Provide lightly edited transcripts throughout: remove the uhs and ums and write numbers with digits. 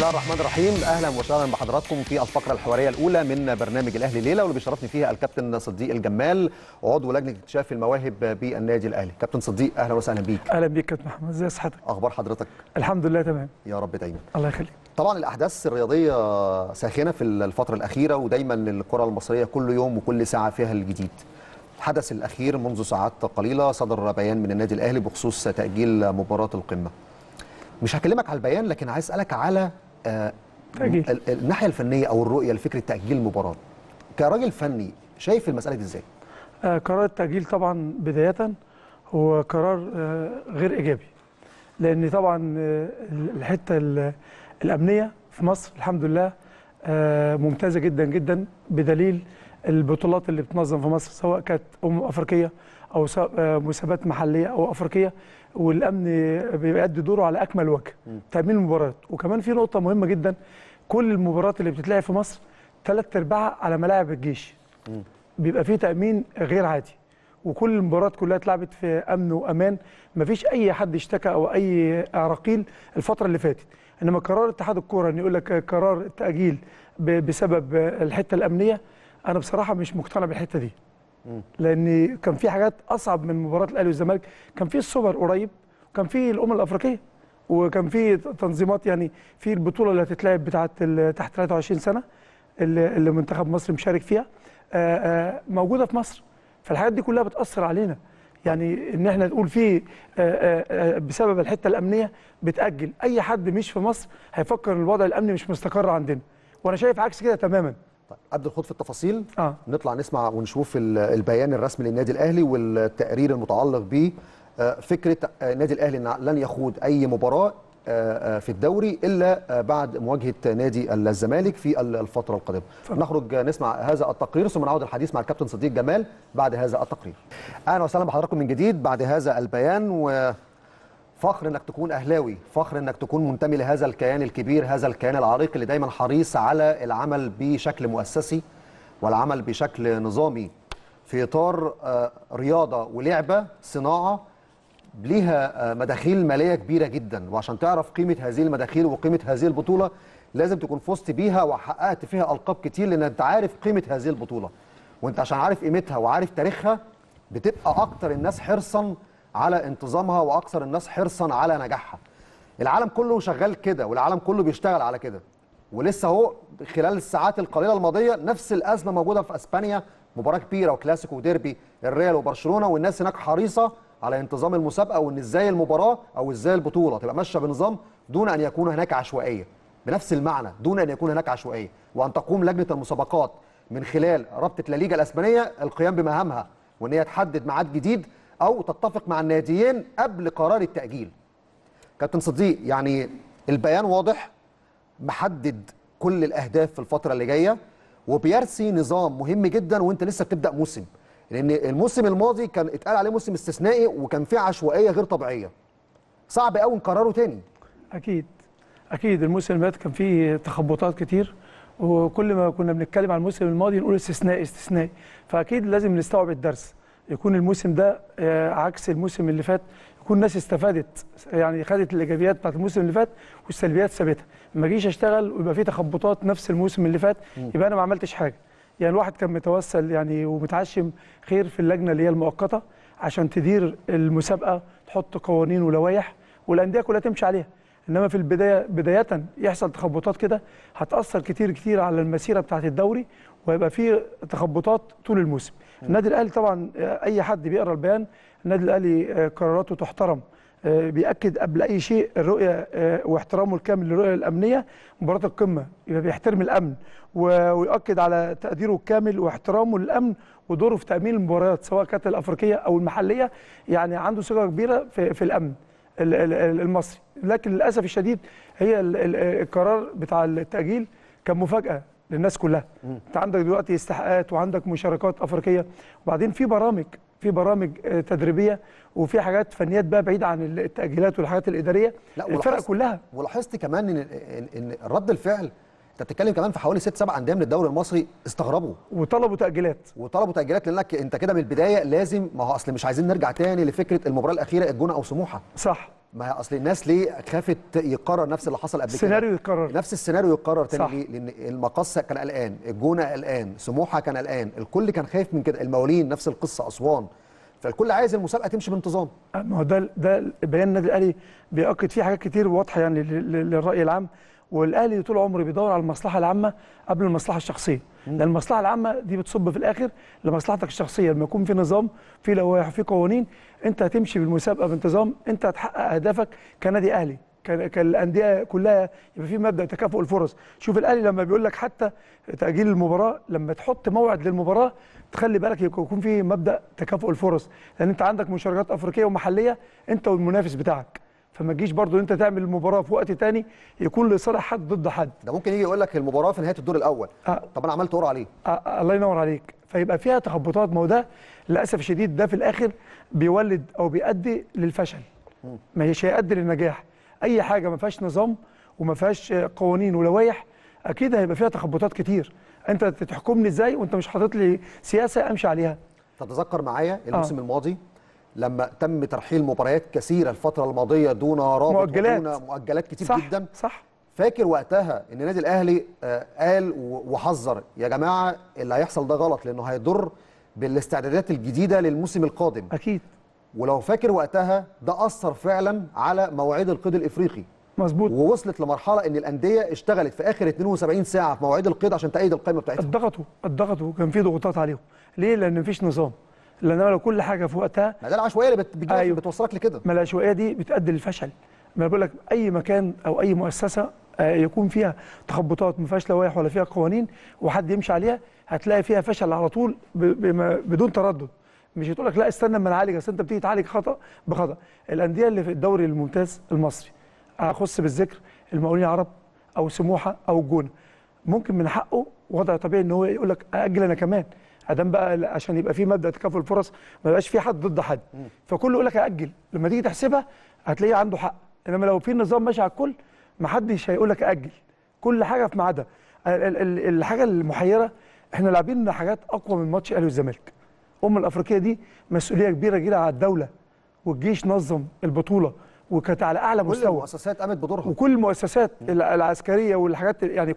الله الرحمن الرحيم. اهلا وسهلا بحضراتكم في الفقره الحواريه الاولى من برنامج الاهلي ليله، واللي بيشرفني فيها الكابتن صديق الجمال، عضو لجنه اكتشاف المواهب بالنادي الاهلي. كابتن صديق اهلا وسهلا بيك. اهلا بيك كابتن محمد، ازي صحتك؟ اخبار حضرتك؟ الحمد لله تمام يا رب دايما. الله يخليك. طبعا الاحداث الرياضيه ساخنه في الفتره الاخيره، ودايما الكره المصريه كل يوم وكل ساعه فيها الجديد. الحدث الاخير منذ ساعات قليله صدر بيان من النادي الاهلي بخصوص تاجيل مباراه القمه. مش هكلمك على البيان، لكن عايز اسالك على الناحيه الفنيه او الرؤيه لفكره تاجيل المباراه. كراجل فني شايف المساله دي ازاي؟ قرار التاجيل طبعا بدايه هو قرار غير ايجابي، لان طبعا الحته الامنيه في مصر الحمد لله ممتازه جدا جدا، بدليل البطولات اللي بتنظم في مصر سواء كانت افريقيه او مسابقات محليه او افريقيه، والامن بيؤدي دوره على اكمل وجه. تامين المباريات، وكمان في نقطه مهمه جدا، كل المباريات اللي بتتلعب في مصر 3/4 على ملاعب الجيش. بيبقى فيه تامين غير عادي، وكل المباريات كلها اتلعبت في امن وامان، مفيش اي حد اشتكى او اي عراقيل الفتره اللي فاتت. انما قرار اتحاد الكوره ان يقول لك قرار التاجيل بسبب الحته الامنيه، انا بصراحه مش مقتنع بالحته دي. لان كان في حاجات اصعب من مباراه الاهلي والزمالك، كان في السوبر قريب، وكان في الامم الافريقيه، وكان في تنظيمات، يعني في البطوله اللي هتتلعب بتاعه تحت 23 سنه اللي منتخب مصر مشارك فيها موجوده في مصر. فالحاجات دي كلها بتاثر علينا، يعني ان احنا نقول في بسبب الحته الامنيه بتاجل. اي حد مش في مصر هيفكر ان الوضع الامني مش مستقر عندنا، وانا شايف عكس كده تماما. قبل الخوض في التفاصيل نطلع نسمع ونشوف البيان الرسمي للنادي الاهلي والتقرير المتعلق ب فكره النادي الاهلي ان لن يخوض اي مباراه في الدوري الا بعد مواجهه نادي الزمالك في الفتره القادمه. نخرج نسمع هذا التقرير ثم نعود الحديث مع الكابتن صديق جمال بعد هذا التقرير. اهلا وسهلا بحضراتكم من جديد بعد هذا البيان، وفخر انك تكون اهلاوي، فخر انك تكون منتمي لهذا الكيان الكبير، هذا الكيان العريق اللي دايما حريص على العمل بشكل مؤسسي والعمل بشكل نظامي في اطار رياضه ولعبه صناعه ليها مداخيل ماليه كبيره جدا. وعشان تعرف قيمه هذه المداخيل وقيمه هذه البطوله لازم تكون فزت بيها وحققت فيها القاب كتير، لان انت عارف قيمه هذه البطوله، وانت عشان عارف قيمتها وعارف تاريخها بتبقى اكتر الناس حرصا على انتظامها واكثر الناس حرصا على نجاحها. العالم كله شغال كده، والعالم كله بيشتغل على كده، ولسه اهو خلال الساعات القليله الماضيه نفس الازمه موجوده في اسبانيا، مباراه كبيره وكلاسيكو وديربي الريال وبرشلونه، والناس هناك حريصه على انتظام المسابقه، وان ازاي المباراه او ازاي البطوله تبقى ماشيه بنظام دون ان يكون هناك عشوائيه، بنفس المعنى دون ان يكون هناك عشوائيه، وان تقوم لجنه المسابقات من خلال رابطه لا ليجا الاسبانيه القيام بمهامها، وان هي تحدد ميعاد جديد او تتفق مع الناديين قبل قرار التاجيل. كابتن صديق، يعني البيان واضح محدد كل الاهداف في الفتره اللي جايه، وبيرسي نظام مهم جدا وانت لسه بتبدا موسم، لان الموسم الماضي كان اتقال عليه موسم استثنائي وكان فيه عشوائيه غير طبيعيه. صعب قوي نكرره تاني. اكيد الموسم اللي فات كان فيه تخبطات كتير، وكل ما كنا بنتكلم عن الموسم الماضي نقول استثنائي، فاكيد لازم نستوعب الدرس، يكون الموسم ده عكس الموسم اللي فات، يكون الناس استفادت، يعني خدت الايجابيات بتاعت الموسم اللي فات والسلبيات سابتها. ما اجيش اشتغل ويبقى فيه تخبطات نفس الموسم اللي فات يبقى انا ما عملتش حاجه. يعني الواحد كان متوسل يعني ومتعشم خير في اللجنه اللي هي المؤقته عشان تدير المسابقه، تحط قوانين ولوائح والانديه كلها تمشي عليها. انما في البدايه بدايه يحصل تخبطات كده هتاثر كتير على المسيره بتاعه الدوري، وهيبقى في تخبطات طول الموسم. النادي الاهلي طبعا اي حد بيقرا البيان، النادي الاهلي قراراته تحترم، بيأكد قبل اي شيء الرؤيه واحترامه الكامل للرؤيه الامنيه. مباراه القمه يبقى بيحترم الامن ويؤكد على تقديره الكامل واحترامه للامن ودوره في تامين المباريات سواء كانت الافريقيه او المحليه، يعني عنده ثقه كبيره في الامن المصري. لكن للاسف الشديد هي القرار بتاع التاجيل كان مفاجاه للناس كلها. انت عندك دلوقتي استحقاقات وعندك مشاركات افريقيه، وبعدين في برامج تدريبيه وفي حاجات فنيات بقى بعيده عن التاجيلات والحاجات الاداريه. الفرق كلها. ولاحظت كمان ان رد الفعل، انت بتتكلم كمان في حوالي 6-7 انديه من الدوري المصري استغربوا وطلبوا تاجيلات، لانك انت كده من البدايه لازم، ما هو اصل مش عايزين نرجع تاني لفكره المباراه الاخيره الجونه او سموحه. صح. ما هي اصل الناس ليه خافت يقرر نفس اللي حصل قبل كده؟ السيناريو يتكرر، نفس السيناريو يتكرر تاني. صح. ليه؟ لان المقصه كان قلقان، الجونه قلقان، سموحه كان قلقان، الكل كان خايف من كده، المقاولين نفس القصه، اسوان، فالكل عايز المسابقه تمشي بانتظام. ما هو ده بيان النادي الاهلي بيأكد فيه حاجات كتير واضحه يعني للراي العام، والاهلي طول عمره بيدور على المصلحه العامه قبل المصلحه الشخصيه، لان المصلحه العامه دي بتصب في الاخر لمصلحتك الشخصيه. لما يكون في نظام، في لوائح، في قوانين، انت هتمشي بالمسابقه بانتظام، انت هتحقق اهدافك كنادي اهلي، كالانديه كلها يبقى في مبدا تكافؤ الفرص. شوف الاهلي لما بيقول لك حتى تاجيل المباراه، لما تحط موعد للمباراه تخلي بالك يكون في مبدا تكافؤ الفرص، لان انت عندك مشاركات افريقيه ومحليه انت والمنافس بتاعك، فما تجيش برضو انت تعمل المباراه في وقت تاني يكون لصالح حد ضد حد. ده ممكن يجي يقول لك المباراه في نهايه الدور الاول، طب انا عملت قرعه ليه؟ الله ينور عليك، فيبقى فيها تخبطات. ما هو ده للاسف الشديد ده في الاخر بيولد او بيؤدي للفشل، مش هيؤدي للنجاح. اي حاجه ما فيهاش نظام وما فيهاش قوانين ولوائح اكيد هيبقى فيها تخبطات كتير. انت تحكمني ازاي وانت مش حاطط لي سياسه امشي عليها؟ تتذكر معايا الموسم الماضي لما تم ترحيل مباريات كثيره الفتره الماضيه دون رابط مؤجلات، ودون مؤجلات كتير صح جدا. صح. فاكر وقتها ان النادي الاهلي قال وحذر يا جماعه اللي هيحصل ده غلط، لانه هيضر بالاستعدادات الجديده للموسم القادم. اكيد. ولو فاكر وقتها ده اثر فعلا على مواعيد القيد الافريقي. مظبوط. ووصلت لمرحله ان الانديه اشتغلت في اخر 72 ساعه في مواعيد القيد عشان تأيد القائمه بتاعتها. اتضغطوا كان في ضغوطات عليهم. ليه؟ لان مفيش نظام. لان لو كل حاجه في وقتها، ما ده العشوائيه اللي أيوه. بتوصلك لكده. ما العشوائيه دي بتؤدي للفشل. ما بقول لك اي مكان او اي مؤسسه يكون فيها تخبطات ما فيهاش لوائح ولا فيها قوانين وحد يمشي عليها، هتلاقي فيها فشل على طول بدون تردد. مش هتقول لك لا استنى اما نعالج، اصل انت بتيجي تعالج خطا بخطا. الانديه اللي في الدوري الممتاز المصري اخص بالذكر المقاولين العرب او سموحه او الجونه، ممكن من حقه وضع طبيعي ان هو يقول لك ااجل انا كمان، ادام بقى عشان يبقى في مبدا تكافؤ الفرص ما يبقاش في حد ضد حد، فكله يقول لك ااجل. لما تيجي تحسبها هتلاقيه عنده حق، انما لو في نظام ماشي على الكل ما حدش هيقول لك ااجل، كل حاجه في ميعادها. الحاجه المحيره احنا لاعبين حاجات اقوى من ماتش الاهلي والزمالك. الافريقيه دي مسؤوليه كبيره جدا على الدوله، والجيش نظم البطوله وكانت على اعلى مستوى، كل المؤسسات قامت بدورها، وكل المؤسسات العسكريه والحاجات يعني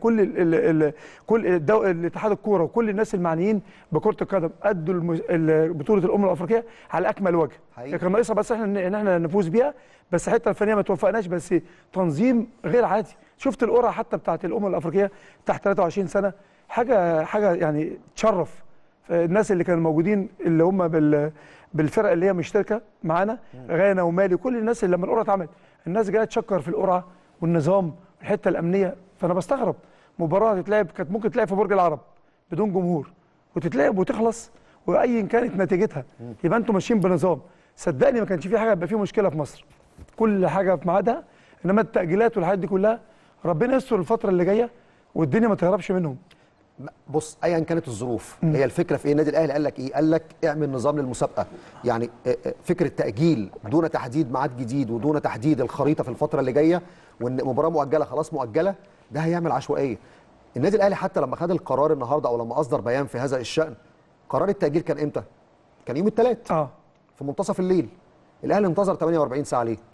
كل الاتحاد الكوره وكل الناس المعنيين بكره القدم ادوا بطوله الافريقيه على اكمل وجه. كان ناقصها بس احنا نفوز بيها، بس الحته الفنيه ما توفقناش، بس تنظيم غير عادي. شفت القرعه حتى بتاعت الافريقيه تحت 23 سنه، حاجه يعني تشرف. الناس اللي كانوا موجودين اللي هم بالفرق اللي هي مشتركه معانا، غانا ومالي، كل الناس اللي لما القرعه اتعملت الناس جايه تشكر في القرعه والنظام والحته الامنيه. فانا بستغرب مباراه تتلعب كانت ممكن تتلعب في برج العرب بدون جمهور وتتلعب وتخلص وايا كانت نتيجتها، يبقى انتم ماشيين بنظام. صدقني ما كانش في حاجه يبقى في مشكله في مصر، كل حاجه في ميعادها. انما التاجيلات والحاجات دي كلها ربنا يستر الفتره اللي جايه والدنيا ما تهربش منهم. بص ايا كانت الظروف، هي الفكره في ايه؟ النادي الاهلي قال لك ايه؟ قال لك اعمل نظام للمسابقه. يعني فكره تاجيل دون تحديد ميعاد جديد ودون تحديد الخريطه في الفتره اللي جايه، وان مباراه مؤجله خلاص مؤجله، ده هيعمل عشوائيه. النادي الاهلي حتى لما خد القرار النهارده او لما اصدر بيان في هذا الشان، قرار التاجيل كان امتى؟ كان يوم الثلاث في منتصف الليل. الاهلي انتظر 48 ساعه ليه؟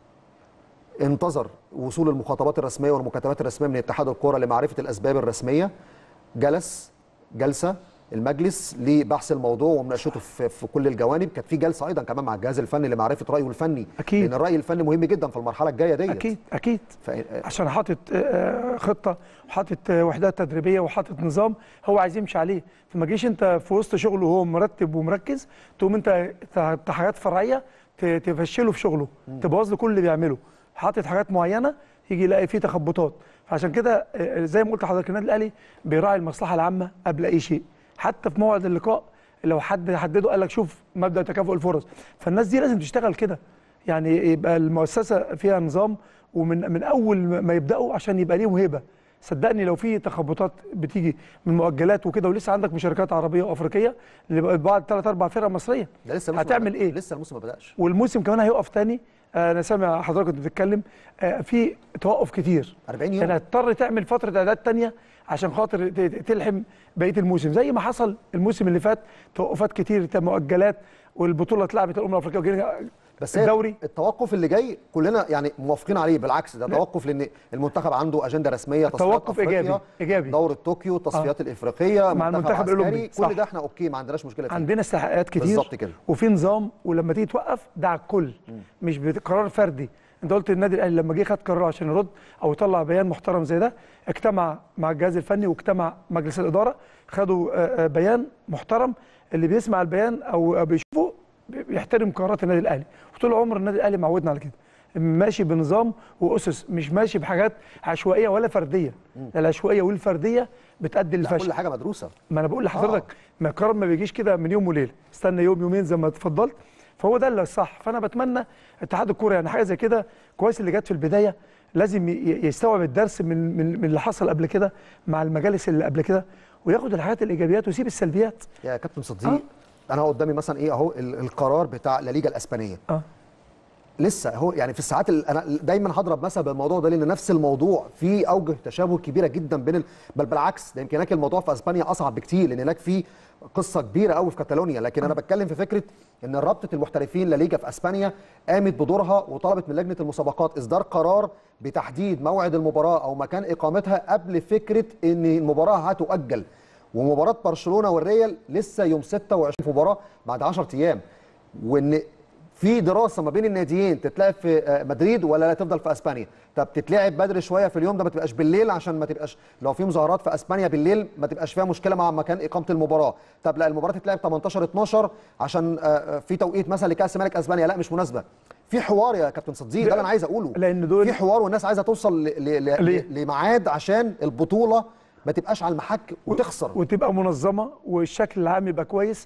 انتظر وصول المخاطبات الرسميه والمكاتبات الرسميه من اتحاد الكوره لمعرفه الاسباب الرسميه، جلس جلسه المجلس لبحث الموضوع ومناقشته في كل الجوانب. كانت في جلسه ايضا كمان مع الجهاز الفني لمعرفه رايه الفني، اكيد، لان الراي الفني مهم جدا في المرحله الجايه ديت. اكيد عشان حاطط خطه وحاطط وحدات تدريبيه وحاطط نظام هو عايز يمشي عليه. فما تجيش انت في وسط شغله وهو مرتب ومركز تقوم انت حاجات فرعيه تفشله في شغله، تبوظ له كل اللي بيعمله. حاطط حاجات معينه يجي يلاقي فيه تخبطات. عشان كده زي ما قلت لحضرتك النادي الاهلي بيراعي المصلحه العامه قبل اي شيء، حتى في موعد اللقاء لو حد حدده قال لك شوف مبدا تكافؤ الفرص، فالناس دي لازم تشتغل كده. يعني يبقى المؤسسه فيها نظام ومن اول ما يبداوا عشان يبقى ليهم هيبه. صدقني لو في تخبطات بتيجي من مؤجلات وكده ولسه عندك مشاركات عربيه وافريقيه اللي بعد 3-4 فرق مصريه، هتعمل ايه؟ لسه الموسم ما بداش، والموسم كمان هيقف تاني. انا سامع حضرتك كنت بتتكلم في توقف كتير 40 يوم، يعني هتضطر تعمل فتره اعداد تانيه عشان خاطر تلحم بقيه الموسم، زي ما حصل الموسم اللي فات توقفات كتير مؤجلات والبطوله اتلعبت الافريقيه بس الدوري التوقف اللي جاي كلنا يعني موافقين عليه، بالعكس ده توقف لان المنتخب عنده اجنده رسميه، توقف ايجابي دوره طوكيو، التصفيات الافريقيه مع المنتخب الاولمبي، كل ده احنا اوكي، ما عندناش مشكله فيه. عندنا استحقاقات كتير بالظبط كده، وفي نظام، ولما تيجي توقف ده على الكل مش بقرار فردي. انت قلت النادي الاهلي لما جه خد قرار عشان يرد او يطلع بيان محترم زي ده، اجتمع مع الجهاز الفني واجتمع مجلس الاداره، خدوا بيان محترم. اللي بيسمع البيان او بيشوفه بيحترم قرارات النادي الاهلي، وطول عمر النادي الاهلي معودنا على كده، ماشي بنظام واسس، مش ماشي بحاجات عشوائيه ولا فرديه. العشوائيه والفرديه بتؤدي للفشل. كل حاجه مدروسه. ما انا بقول لحضرتك ما القرار ما بيجيش كده من يوم وليله، استنى يوم يومين زي ما اتفضلت، فهو ده اللي الصح. فانا بتمنى اتحاد الكوره يعني حاجه زي كده كويس اللي جت في البدايه، لازم يستوعب الدرس من اللي حصل قبل كده مع المجالس اللي قبل كده، وياخد الحاجات الايجابيات ويسيب السلبيات. يا كابتن صديق انا قدامي مثلا ايه اهو القرار بتاع لا ليجا الاسبانيه لسه هو يعني في الساعات انا دايما هضرب مثل بالموضوع ده لان نفس الموضوع في اوجه تشابه كبيره جدا بين بل بالعكس ده يمكن هناك الموضوع في اسبانيا اصعب بكتير لان هناك في قصه كبيره قوي في كاتالونيا. لكن انا بتكلم في فكره ان رابطه المحترفين لا ليجا في اسبانيا قامت بدورها وطلبت من لجنه المسابقات اصدار قرار بتحديد موعد المباراه او مكان اقامتها قبل فكره ان المباراه هتؤجل. ومباراه برشلونه والريال لسه يوم 26 مباراه بعد 10 ايام، وان في دراسه ما بين الناديين تتلعب في مدريد ولا لا تفضل في اسبانيا. طب تتلعب بدري شويه في اليوم ده، ما تبقاش بالليل عشان ما تبقاش لو في مظاهرات في اسبانيا بالليل ما تبقاش فيها مشكله مع مكان اقامه المباراه. طب لا المباراه تتلعب 18 12 عشان في توقيت مثلا لكاس ملك اسبانيا، لا مش مناسبه. في حوار يا كابتن صديق، ده اللي انا عايز اقوله، لان دول في حوار والناس عايزه توصل لميعاد عشان البطوله ما تبقاش على المحك وتخسر وتبقى منظمه والشكل العام يبقى كويس.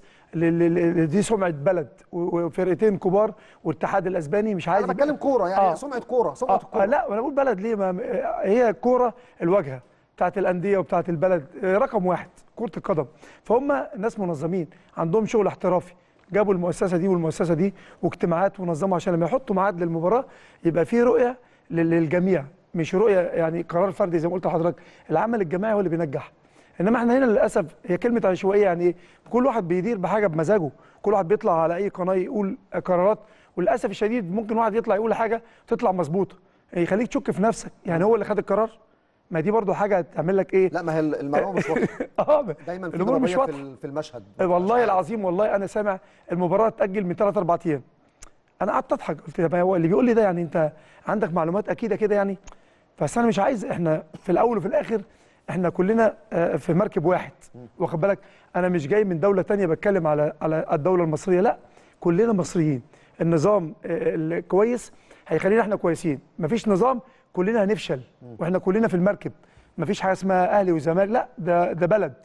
دي سمعه بلد وفرقتين كبار والاتحاد الاسباني مش عايز. انا بتكلم كوره يعني سمعه كوره الكوره. لا انا بقول بلد ليه؟ ما هي الكوره الواجهه بتاعت الانديه وبتاعت البلد رقم واحد كره القدم. فهم ناس منظمين عندهم شغل احترافي، جابوا المؤسسه دي والمؤسسه دي واجتماعات ونظموا عشان لما يحطوا ميعاد للمباراه يبقى في رؤيه للجميع، مش رؤيه يعني قرار فردي زي ما قلت لحضرتك. العمل الجماعي هو اللي بينجح. انما احنا هنا للاسف هي كلمه عشوائيه يعني ايه؟ كل واحد بيدير بحاجه بمزاجه، كل واحد بيطلع على اي قناه يقول قرارات، وللاسف الشديد ممكن واحد يطلع يقول حاجه تطلع مظبوطه يخليك تشك في نفسك، يعني هو اللي خد القرار؟ ما دي برضو حاجه تعمل لك ايه؟ لا ما هي المعلومه مش واضحه. دايما في الامور مش واضحه في المشهد. والله العظيم والله انا سامع المباراه تاجل من 3 4 ايام. انا قعدت اضحك قلت ده هو اللي بيقول لي ده يعني انت عندك معلومات اكيده كده يعني؟ بس انا مش عايز، احنا في الاول وفي الاخر احنا كلنا في مركب واحد، واخد بالك؟ انا مش جاي من دوله ثانيه بتكلم على الدوله المصريه، لا كلنا مصريين. النظام الكويس هيخلينا احنا كويسين، مفيش نظام كلنا هنفشل واحنا كلنا في المركب. مفيش حاجه اسمها اهلي وزمالك، لا ده بلد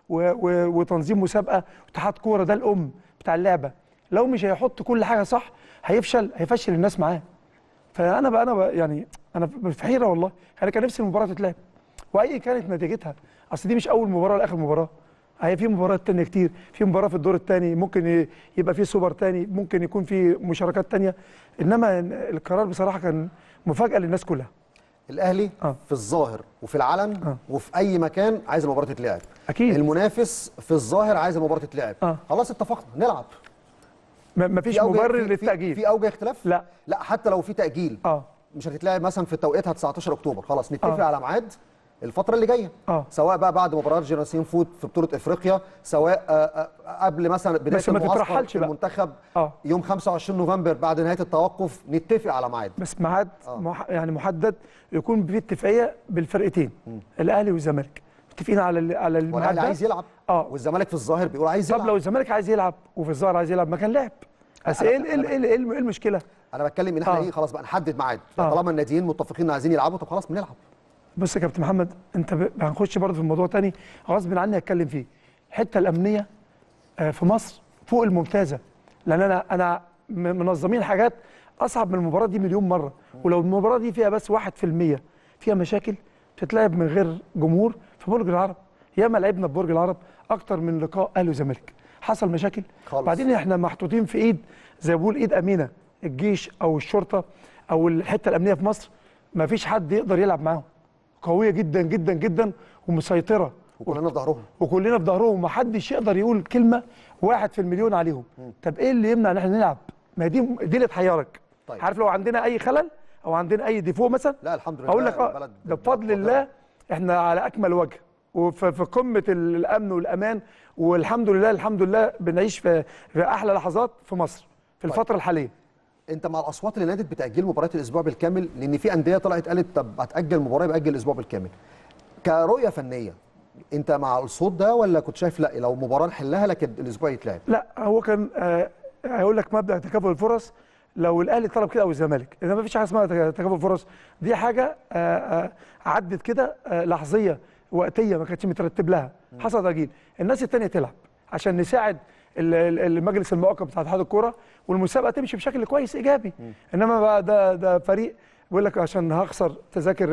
وتنظيم مسابقه واتحاد كوره، ده الام بتاع اللعبه. لو مش هيحط كل حاجه صح هيفشل الناس معاه. فانا يعني انا في حيره والله. انا كان نفسي المباراه تتلعب واي كانت نتيجتها، اصل دي مش اول مباراه لاخر مباراه، هي في مباريات تانية كتير، في مباراه في الدور الثاني ممكن يبقى في سوبر ثاني، ممكن يكون في مشاركات ثانيه. انما القرار بصراحه كان مفاجاه للناس كلها. الاهلي في الظاهر وفي العلن وفي اي مكان عايز المباراه تتلعب اكيد. المنافس في الظاهر عايز المباراه تتلعب خلاص اتفقنا نلعب، مفيش مبرر للتاجيل. في اوجه اختلاف؟ لا حتى لو في تاجيل مش هتتلعب مثلا في توقيتها 19 اكتوبر، خلاص نتفق على ميعاد الفتره اللي جايه سواء بقى بعد مباراه جيراسين فوت في بطوله افريقيا، سواء قبل مثلا بدايه المعسكر في المنتخب يوم 25 نوفمبر بعد نهايه التوقف، نتفق على ميعاد، بس ميعاد يعني محدد يكون في اتفاقيه بالفرقتين الاهلي والزمالك متفقين على الميعاد. والاهلي عايز يلعب والزمالك في الظاهر بيقول عايز يلعب. طب لو الزمالك عايز يلعب وفي الظاهر عايز يلعب ما كان لعب. بس ايه المشكله؟ انا بتكلم ان احنا ايه خلاص بقى نحدد ميعاد، طالما الناديين متفقين عايزين يلعبوا طب خلاص بنلعب. بص يا كابتن محمد انت هنخش برضه في الموضوع تاني غصب عني هتكلم فيه. الحته الامنيه في مصر فوق الممتازه، لان انا منظمين حاجات اصعب من المباراه دي مليون مره. ولو المباراه دي فيها بس 1% فيها مشاكل بتتلعب من غير جمهور في برج العرب. ياما لعبنا في برج العرب اكتر من لقاء اهلي وزمالك حصل مشاكل خالص. بعدين احنا محطوطين في ايد زي ما بقول ايد امينه، الجيش او الشرطه او الحته الامنيه في مصر ما فيش حد يقدر يلعب معاهم، قويه جدا جدا جدا ومسيطره، وكلنا في ظهرهم ومحدش يقدر يقول كلمه 1 في المليون عليهم. طب ايه اللي يمنع ان احنا نلعب؟ ما دي اللي تحيرك. طيب. عارف لو عندنا اي خلل او عندنا اي ديفو مثلا، لا الحمد لله اقول لك ده بفضل الله احنا على اكمل وجه وفي قمه الامن والامان، والحمد لله الحمد لله بنعيش في احلى لحظات في مصر في الفتره الحاليه. انت مع الاصوات اللي نادت بتاجيل مباريات الاسبوع بالكامل؟ لان في انديه طلعت قالت طب هتاجل مباراه يبقى اجل الاسبوع بالكامل. كرؤيه فنيه انت مع الصوت ده ولا كنت شايف لا لو مباراه نحلها لكن الاسبوع يتلعب؟ لا هو كان هيقول لك مبدا تكافؤ الفرص لو الاهلي طلب كده او الزمالك، اذا ما فيش حاجه اسمها تكافؤ الفرص، دي حاجه عدت كده لحظيه وقتيه ما كانتش مترتب لها، حصل تاجيل. الناس الثانيه تلعب عشان نساعد المجلس المؤقت بتاع اتحاد الكوره والمسابقه تمشي بشكل كويس ايجابي. انما بقى ده فريق بيقول لك عشان هخسر تذاكر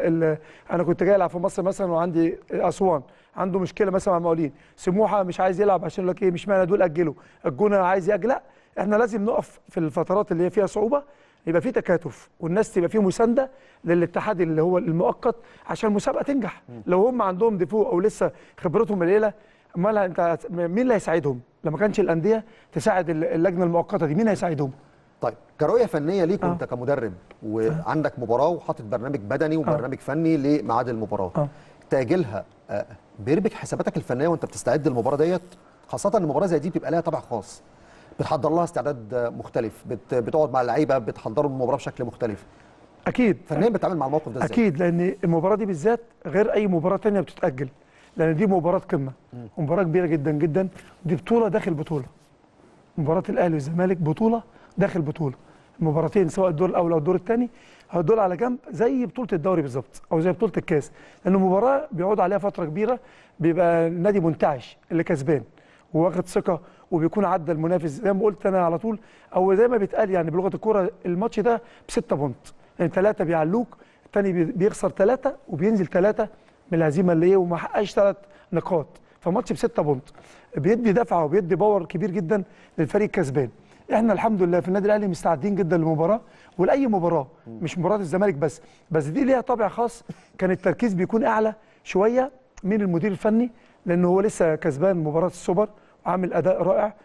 انا كنت جاي العب في مصر مثلا وعندي اسوان عنده مشكله مثلا مع المقاولين، سموحه مش عايز يلعب عشان يقول لك ايه مش معنى دول اجلوا، الجونه عايز ياجل. لا احنا لازم نقف في الفترات اللي هي فيها صعوبه، يبقى في تكاتف والناس تبقى في مسانده للاتحاد اللي هو المؤقت عشان المسابقه تنجح. لو هم عندهم ديفو او لسه خبرتهم قليله، امال انت مين اللي هيساعدهم؟ لما كانش الانديه تساعد اللجنه المؤقته دي، مين هيساعدهم؟ طيب كرؤيه فنيه ليك وانت كمدرب وعندك مباراه وحاطط برنامج بدني وبرنامج فني لميعاد المباراه، تاجيلها بيربك حساباتك الفنيه وانت بتستعد للمباراه ديت؟ خاصه ان المباراه زي دي بتبقى لها طابع خاص، بتحضر لها استعداد مختلف، بتقعد مع اللعيبه بتحضروا المباراه بشكل مختلف. اكيد فنيا بتتعامل مع الموقف ده ازاي؟ اكيد، لان المباراه دي بالذات غير اي مباراه ثانيه بتتاجل، لان دي مباراه قمه ومباراه كبيره جدا جدا، دي بطوله داخل بطوله. مباراه الاهلي والزمالك بطوله داخل بطوله، المباراتين سواء الدور الاول او الدور الثاني دول على جنب زي بطوله الدوري بالظبط او زي بطوله الكاس، لان المباراه بيقعد عليها فتره كبيره، بيبقى النادي منتعش اللي كسبان وواخد ثقه وبيكون عدى المنافس زي ما قلت انا على طول، او زي ما بيتقال يعني بلغه الكوره الماتش ده ب6 بونت، يعني 3 بيعلوك، الثاني بيخسر 3 وبينزل 3 من الهزيمه اللي هي وما حققش 3 نقاط، فماتش ب6 بونت بيدي دفعه وبيدي باور كبير جدا للفريق الكسبان. احنا الحمد لله في النادي الاهلي مستعدين جدا للمباراه ولاي مباراه، مش مباراه الزمالك بس دي ليها طابع خاص، كان التركيز بيكون اعلى شويه من المدير الفني، لانه هو لسه كسبان مباراه السوبر وعامل اداء رائع.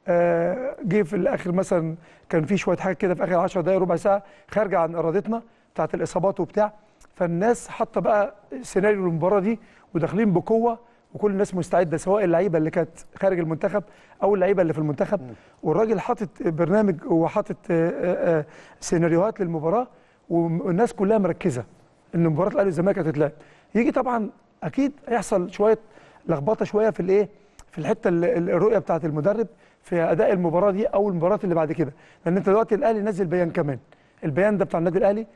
جه في الاخر مثلا كان في شويه حاجات كده في اخر 10 دقائق ربع ساعه خارجه عن ارادتنا بتاعت الاصابات وبتاع، فالناس حاطه بقى سيناريو المباراه دي وداخلين بقوه وكل الناس مستعده، سواء اللعيبه اللي كانت خارج المنتخب او اللعيبه اللي في المنتخب، والراجل حاطط برنامج وحاطط سيناريوهات للمباراه والناس كلها مركزه ان مباراه الاهلي والزمالك هتتلعب. يجي طبعا اكيد هيحصل شويه لخبطه شويه في الايه، في الحته الرؤيه بتاعه المدرب في اداء المباراه دي او المباراه اللي بعد كده، لان انت دلوقتي الاهلي نزل بيان كمان، البيان ده بتاع النادي الاهلي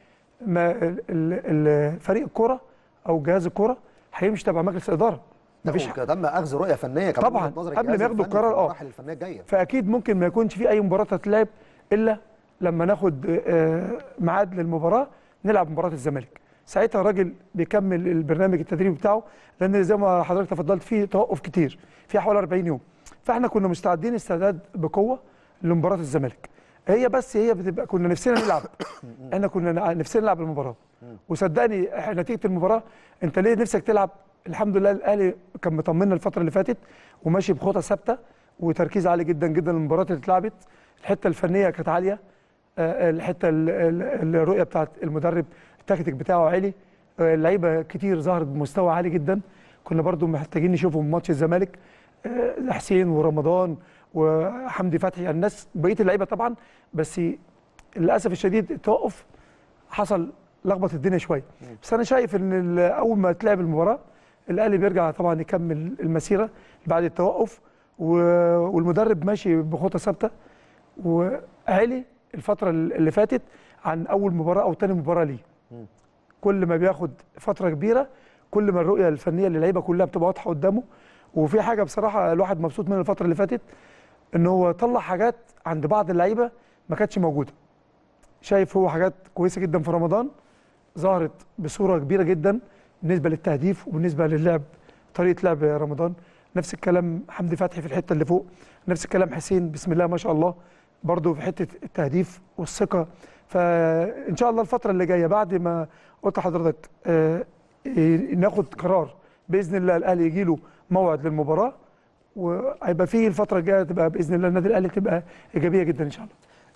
فريق الكوره او جهاز الكوره هيمشي تبع مجلس الاداره، مفيش تم اخذ رؤيه فنيه كمان طبعا قبل ما ياخدوا القرار. المراحل الفنيه الجايه فاكيد ممكن ما يكونش في اي مباراه هتتلعب الا لما ناخد ميعاد للمباراه نلعب مباراه الزمالك، ساعتها الراجل بيكمل البرنامج التدريبي بتاعه، لان زي ما حضرتك تفضلت فيه توقف كتير في حوالي 40 يوم، فاحنا كنا مستعدين استعداد بقوه لمباراه الزمالك. هي بتبقى كنا نفسنا نلعب احنا كنا نفسنا نلعب المباراه، وصدقني نتيجه المباراه انت ليه نفسك تلعب؟ الحمد لله الاهلي كان مطمنا الفتره اللي فاتت وماشي بخطى ثابته وتركيز عالي جدا جدا للمباريات اللي اتلعبت، الحته الفنيه كانت عاليه، الحته الرؤيه بتاعت المدرب التكتيك بتاعه عالي، اللعيبه كتير ظهرت بمستوى عالي جدا، كنا برضو محتاجين نشوفهم ماتش الزمالك، حسين ورمضان وحمدي فتحي، يعني الناس بقيه اللعيبه طبعا، بس للاسف الشديد التوقف حصل لخبط الدنيا شويه، بس انا شايف ان اول ما تلعب المباراه الاهلي بيرجع طبعا يكمل المسيره بعد التوقف، والمدرب ماشي بخطه ثابته وعالي الفتره اللي فاتت عن اول مباراه او ثاني مباراه ليه. كل ما بياخد فتره كبيره كل ما الرؤيه الفنيه للعيبه كلها بتبقى واضحه قدامه، وفي حاجه بصراحه الواحد مبسوط منها الفتره اللي فاتت ان هو طلع حاجات عند بعض اللعيبه ما كانتش موجوده. شايف هو حاجات كويسه جدا في رمضان ظهرت بصوره كبيره جدا بالنسبه للتهديف وبالنسبه للعب، طريقه لعب رمضان، نفس الكلام حمدي فتحي في الحته اللي فوق، نفس الكلام حسين بسم الله ما شاء الله برضو في حته التهديف والثقه. فان شاء الله الفتره اللي جايه بعد ما قلت لحضرتك ناخد قرار باذن الله الاهلي يجي له موعد للمباراه، وهيبقى فيه الفتره الجايه تبقى باذن الله النادي الاهلي تبقى ايجابيه جدا ان شاء الله.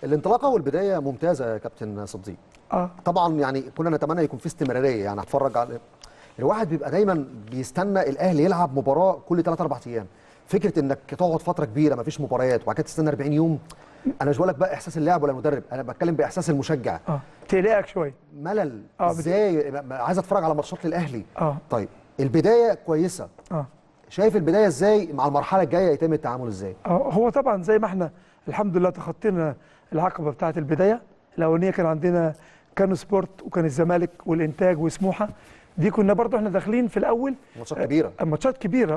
الانطلاقه والبدايه ممتازه يا كابتن صديق. طبعا يعني كنا نتمنى يكون في استمراريه، يعني هتفرج على الواحد بيبقى دايما بيستنى الاهلي يلعب مباراه كل 3 4 ايام. فكره انك تقعد فتره كبيره ما فيش مباريات وبعد كده تستنى 40 يوم، انا مش بقول لك بقى احساس اللاعب ولا المدرب، انا بتكلم باحساس المشجع. تقلقك شويه، ملل. ازاي عايز اتفرج على ماتشات للاهلي. طيب البدايه كويسه. شايف البدايه ازاي مع المرحله الجايه يتم التعامل ازاي؟ هو طبعا زي ما احنا الحمد لله تخطينا العقبه بتاعه البدايه الاولانيه، كان عندنا كانو سبورت وكان الزمالك والانتاج وسموحه، دي كنا برضو احنا داخلين في الاول ماتشات كبيره. ماتشات كبيره،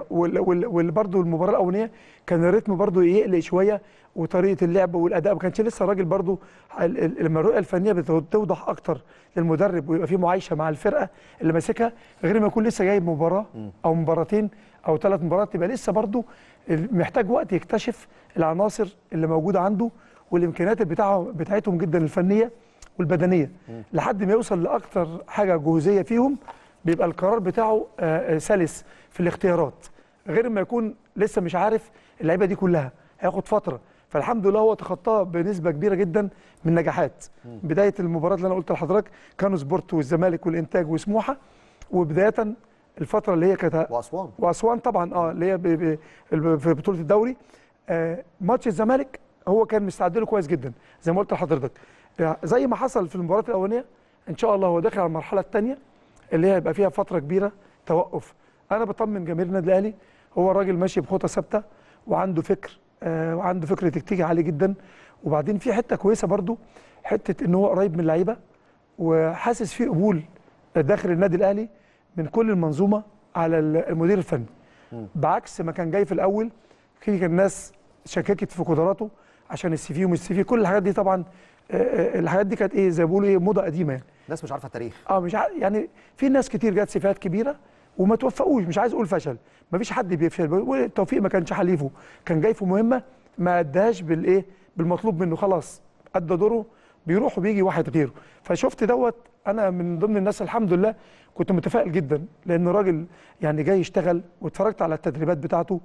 وبرضو المباراه الاولانيه كان الريتم برضو يقلق شويه، وطريقه اللعب والاداء ما كانش لسه الراجل برضو لما الرؤيه الفنيه بتوضح اكتر للمدرب ويبقى في معايشه مع الفرقه اللي ماسكها، غير ما يكون لسه جايب مباراه او مباراتين او 3 مباريات، يبقى لسه برضو محتاج وقت يكتشف العناصر اللي موجوده عنده والامكانيات بتاعتهم جدا الفنيه والبدنيه، لحد ما يوصل لاكتر حاجه جهوزيه فيهم، بيبقى القرار بتاعه سلس في الاختيارات، غير ما يكون لسه مش عارف اللعيبه دي كلها، هياخد فتره. فالحمد لله هو تخطاها بنسبه كبيره جدا من النجاحات. بدايه المباراه اللي انا قلت لحضرتك كانوا سبورت والزمالك والانتاج وسموحه، وبدايه الفتره اللي هي كانت واسوان طبعا اللي هي في بطوله الدوري. ماتش الزمالك هو كان مستعد له كويس جدا زي ما قلت لحضرتك، زي ما حصل في المباراه الاولانيه ان شاء الله هو داخل على المرحله الثانيه اللي هي هيبقى فيها فتره كبيره توقف. انا بطمن جماهير النادي الاهلي، هو الراجل ماشي بخطه ثابته وعنده فكر وعنده فكر تكتيكي عالي جدا، وبعدين في حته كويسه برده، حته ان هو قريب من اللعيبه وحاسس في قبول داخل النادي الاهلي من كل المنظومه على المدير الفني، بعكس ما كان جاي في الاول كان الناس شككت في قدراته عشان السي في ومش السي في، كل الحاجات دي طبعا الحاجات دي كانت زي ما بيقولوا موضه قديمه يعني. الناس مش عارفه التاريخ. مش يعني في ناس كتير جات سيفات كبيره وما توفقوش، مش عايز اقول فشل، ما فيش حد بيفشل، والتوفيق ما كانش حليفه، كان جاي في مهمه ما اداهاش بالمطلوب منه، خلاص ادى دوره بيروح وبيجي واحد غيره. فشفت دوت انا من ضمن الناس الحمد لله كنت متفائل جدا، لان الراجل يعني جاي يشتغل، واتفرجت على التدريبات بتاعته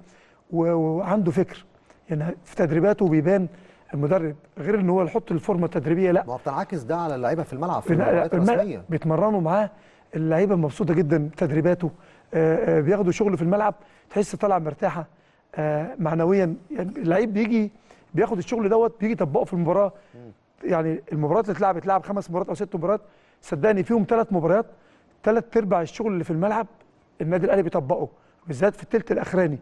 وعنده فكر، يعني في تدريباته بيبان المدرب، غير ان هو يحط الفورمه التدريبيه، لا ما هو بتنعكس ده على اللعيبه في الملعب في المباريات الرسميه، بيتمرنوا معاه اللعيبه مبسوطه جدا بتدريباته، بياخدوا شغل في الملعب تحس طالع مرتاحه معنويا، يعني اللعيب بيجي بياخد الشغل دوت بيجي يطبقه في المباراه. يعني المباريات اللي اتلعب 5 مباريات او 6 مباريات، صدقني فيهم 3 مباريات 3/4 الشغل اللي في الملعب النادي الاهلي بيطبقه، بالذات في الثلث الاخراني،